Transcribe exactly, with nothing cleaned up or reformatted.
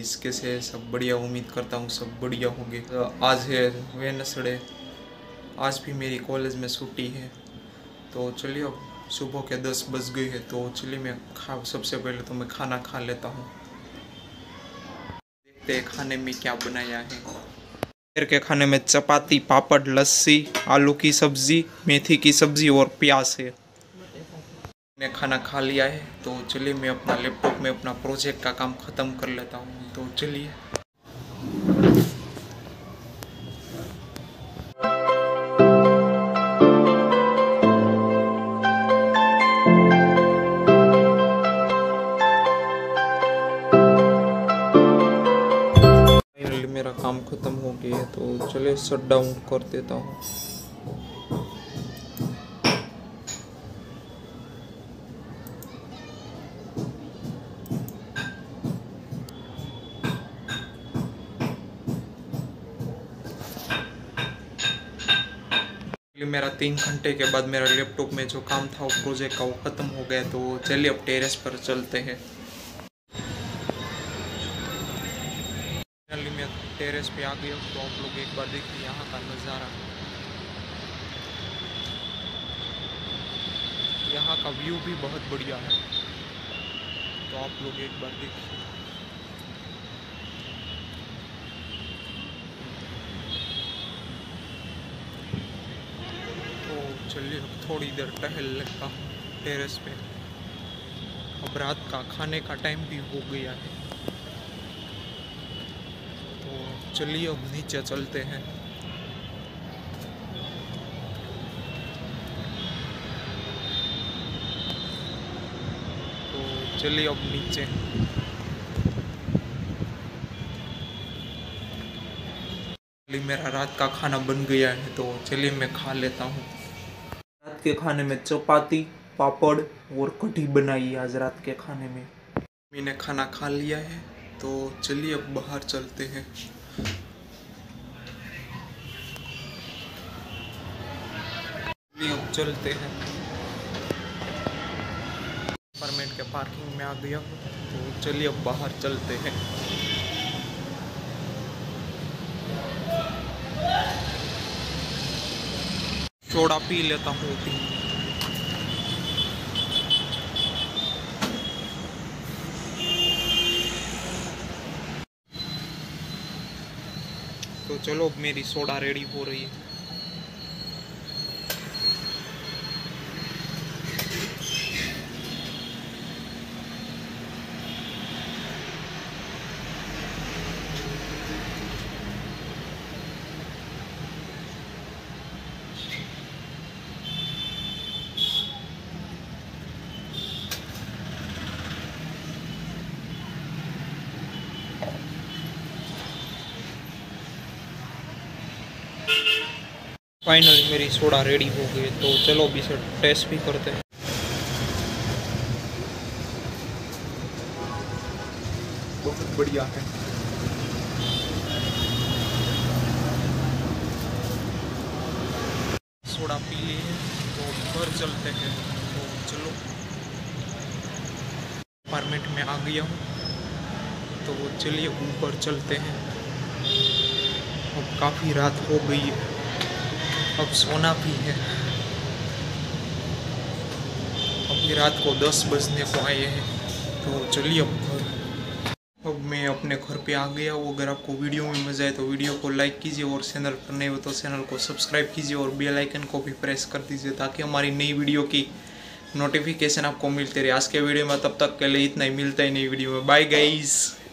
Guys, कैसे है? सब बढ़िया। उम्मीद करता हूँ सब बढ़िया होंगे। तो आज है वेडनेसडे, आज भी मेरी कॉलेज में छुट्टी है। तो चलिए, अब सुबह के दस बज गए हैं, तो चलिए मैं खा सबसे पहले तो मैं खाना खा लेता हूँ। देखते हैं खाने में क्या बनाया है। दोपहर के खाने में चपाती, पापड़, लस्सी, आलू की सब्जी, मेथी की सब्जी और प्याज है। मैं खाना खा लिया है, तो चलिए मैं अपना लैपटॉप में अपना प्रोजेक्ट का काम ख़त्म कर लेता हूँ। तो चलिए। फाइनली मेरा काम ख़त्म हो गया है, तो चलिए शट डाउन कर देता हूँ। मेरा तीन घंटे के बाद मेरा लैपटॉप में जो काम था वो प्रोजेक्ट का वो ख़त्म हो गया। तो चलिए अब टेरेस पर चलते हैं। फाइनली मैं टेरेस पे आ गया हूँ, तो आप लोग एक बार देखिए यहाँ का नज़ारा। यहाँ का व्यू भी बहुत बढ़िया है, तो आप लोग एक बार देखिए। तो चलिए अब थोड़ी देर टहल लेता हूँ टेरेस पे। अब रात का खाने का टाइम भी हो गया है, तो चलिए अब नीचे चलते हैं। तो चलिए अब नीचे। मेरा रात का खाना बन गया है, तो चलिए मैं खा लेता हूँ। रात के खाने में चपाती, पापड़ और कढ़ी बनाई है आज रात के खाने में। मैंने खाना खा लिया है, तो चलिए अब बाहर चलते हैं। चलिए अब चलते हैं। अपार्टमेंट के पार्किंग में आ गया हूँ, तो चलिए अब बाहर चलते हैं। सोडा पी लेता हूँ। तो चलो अब मेरी सोडा रेडी हो रही है। फाइनली मेरी सोडा रेडी हो गई, तो चलो अभी इसे टेस्ट भी करते हैं। बहुत बढ़िया है। सोडा पी लिए हैं, तो घर चलते हैं। तो चलो, अपार्टमेंट में आ गया हूँ, तो चलिए ऊपर चलते हैं। अब काफ़ी रात हो गई है, अब सोना भी है। अभी रात को दस बजने को आए हैं, तो चलिए अब घर। अब मैं अपने घर पे आ गया हूँ। अगर आपको वीडियो में मज़ा आए तो वीडियो को लाइक कीजिए, और चैनल पर नए हो तो चैनल को सब्सक्राइब कीजिए और बेल आइकन को भी प्रेस कर दीजिए, ताकि हमारी नई वीडियो की नोटिफिकेशन आपको मिलती रहे। आज के वीडियो में तब तक के लिए इतना ही, मिलता है नई वीडियो में। Bye guys.